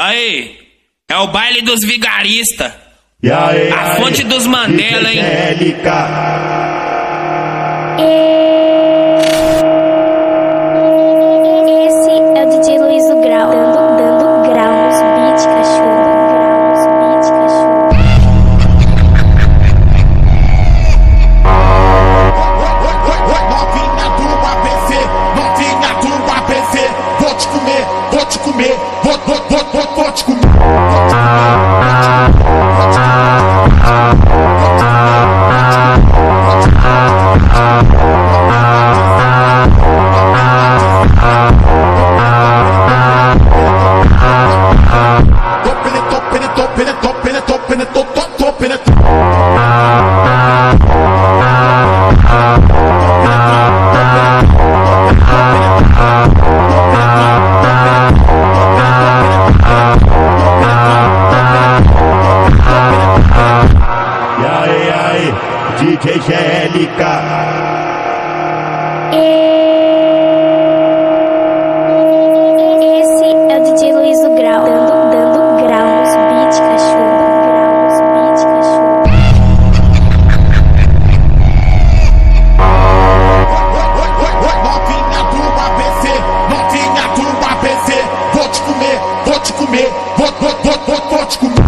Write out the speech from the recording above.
Aí, é o baile dos vigaristas. A fonte dos Mandela, hein? Esse é o DJ Luiz o Grau, dando grau nos beats, cachorro. Novinha do ABC, vou te comer, vou te comer, vou te comer. DJ GLK. Esse é o DJ Luiz o Grau, dando grau nos beats, cachorro. Novinha do ABC, vou te comer, vou te comer, vou te comer.